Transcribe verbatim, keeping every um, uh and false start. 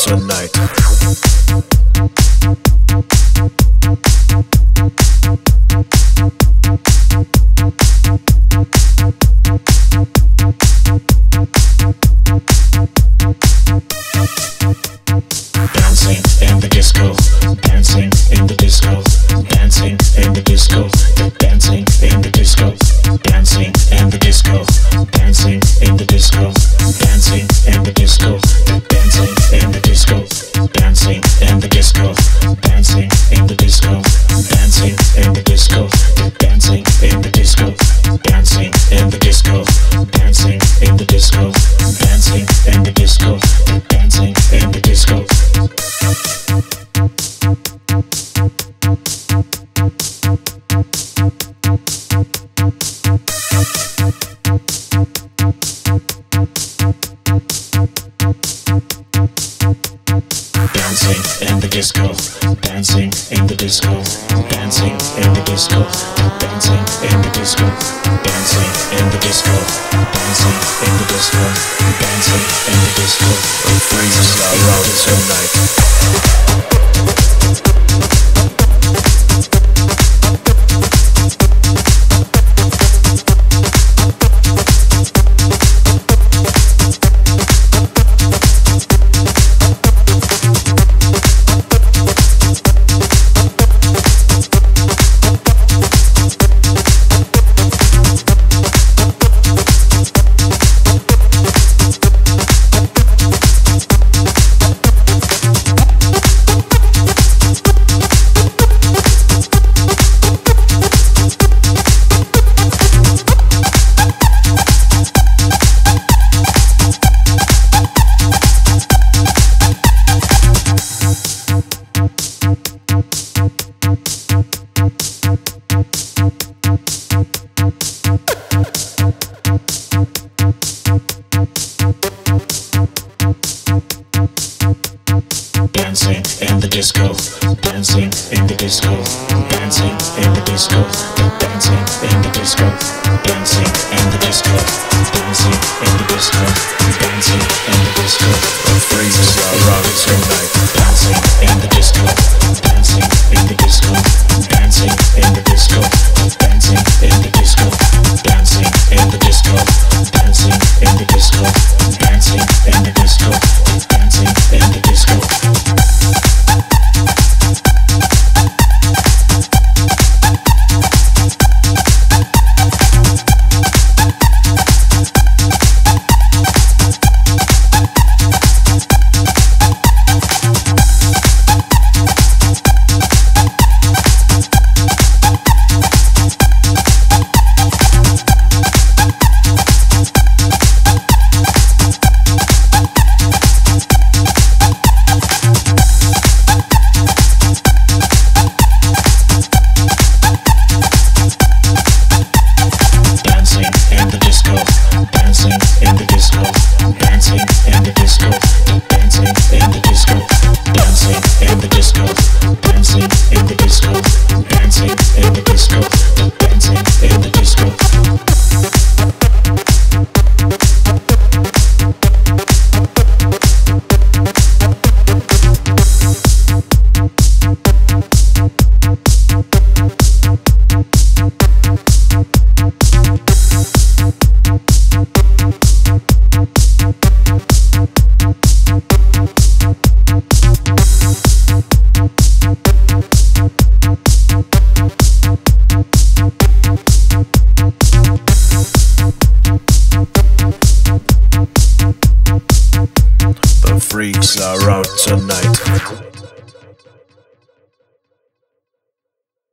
tonight. Dancing in the disco, dancing in the disco, dancing in the disco, dancing in the disco, dancing in the disco, dancing in the disco, dancing in the disco, dancing in the disco, dancing in the disco, dancing in the disco, dancing in the disco, dancing in the disco, dancing in the disco, dancing in the disco, dancing in the disco, dancing in the disco. Dancing in the disco, dancing in the disco, dancing in the disco, dancing in the disco, dancing in the disco, dancing in the disco, dancing in the disco. The freezes are out tonight. Dancing in the disco, dancing in the disco, dancing in the disco, dancing in the disco, dancing in the disco, dancing in the disco, dancing in the disco. The freezes are out tonight. Dancing in the disco, dancing in the disco, dancing in the disco, dancing in the disco, dancing in the disco, dancing in the disco, dancing in the disco, dancing in the disco. Freaks are out tonight.